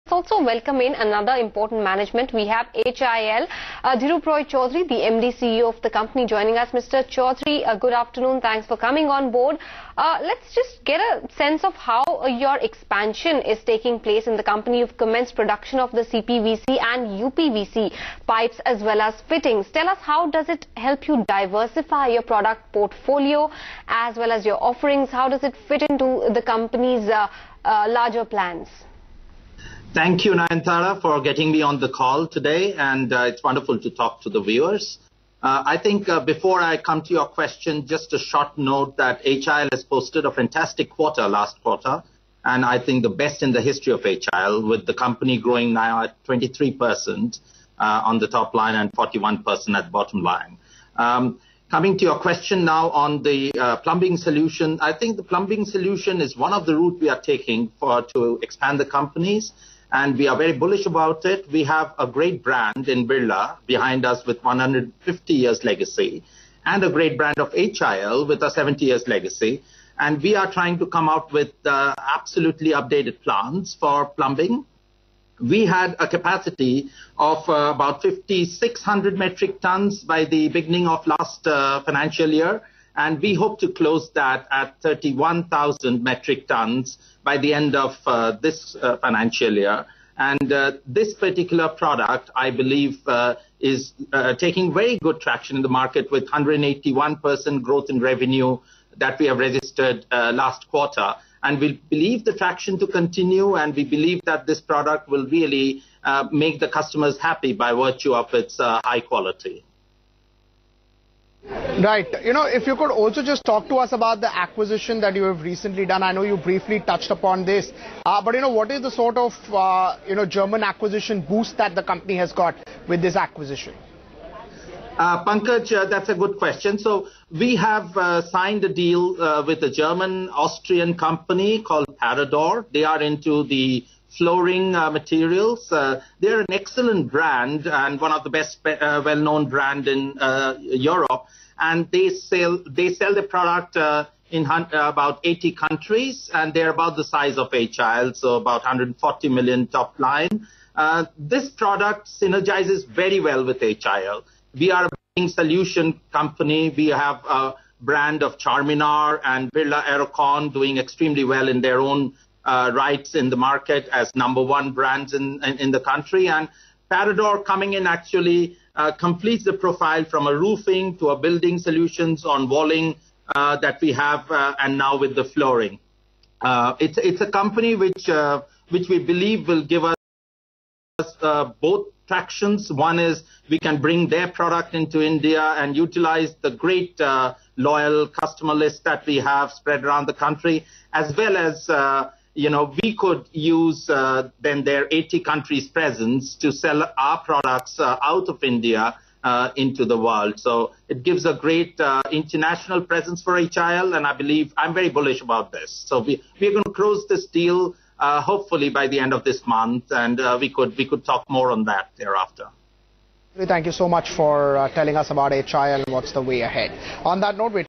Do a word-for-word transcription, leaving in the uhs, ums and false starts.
Also welcome in another important management. We have H I L, uh, Dhirup Roy Chaudhary, the M D C E O of the company, joining us. Mister Chaudhary, uh, good afternoon. Thanks for coming on board. Uh, let's just get a sense of how uh, your expansion is taking place in the company. You've commenced production of the C P V C and U P V C pipes as well as fittings. Tell us, how does it help you diversify your product portfolio as well as your offerings? How does it fit into the company's uh, uh, larger plans? Thank you, Nayanthara, for getting me on the call today, and uh, it's wonderful to talk to the viewers. Uh, I think uh, before I come to your question, just a short note that H I L has posted a fantastic quarter last quarter, and I think the best in the history of H I L, with the company growing now at twenty-three percent uh, on the top line and forty-one percent at the bottom line. Um, Coming to your question now on the uh, plumbing solution, I think the plumbing solution is one of the routes we are taking for to expand the companies, and we are very bullish about it. We have a great brand in Birla behind us with one hundred fifty years legacy, and a great brand of H I L with a seventy years legacy. And we are trying to come out with uh, absolutely updated plans for plumbing. We had a capacity of uh, about five thousand six hundred metric tons by the beginning of last uh, financial year, and we hope to close that at thirty-one thousand metric tons by the end of uh, this uh, financial year. And uh, this particular product, I believe, uh, is uh, taking very good traction in the market with one hundred eighty-one percent growth in revenue that we have registered uh, last quarter. And we believe the traction to continue, and we believe that this product will really uh, make the customers happy by virtue of its uh, high quality. Right. You know, if you could also just talk to us about the acquisition that you have recently done. I know you briefly touched upon this, uh, but, you know, what is the sort of, uh, you know, German acquisition boost that the company has got with this acquisition? Uh, Pankaj, uh, that's a good question. So we have uh, signed a deal uh, with a German-Austrian company called Parador. They are into the flooring uh, materials. Uh, they're an excellent brand and one of the best uh, well-known brand in uh, Europe. And they sell they sell the product uh, in uh, about eighty countries, and they're about the size of H I L, so about one hundred forty million top line. Uh, this product synergizes very well with H I L. We are a building solution company. We have a brand of Charminar and Birla Aerocon doing extremely well in their own uh, rights in the market as number one brands in, in, in the country. And Parador coming in actually uh, completes the profile from a roofing to a building solutions on walling uh, that we have, uh, and now with the flooring. Uh, it's, it's a company which, uh, which we believe will give us uh, both tractions. One is we can bring their product into India and utilize the great uh, loyal customer list that we have spread around the country, as well as, uh, you know, we could use uh, then their eighty countries presence to sell our products uh, out of India uh, into the world. So it gives a great uh, international presence for H I L, and I believe I'm very bullish about this. So we, we're going to close this deal Uh, hopefully by the end of this month, and uh, we could we could talk more on that thereafter. Thank you so much for uh, telling us about H I L and what's the way ahead. On that note, we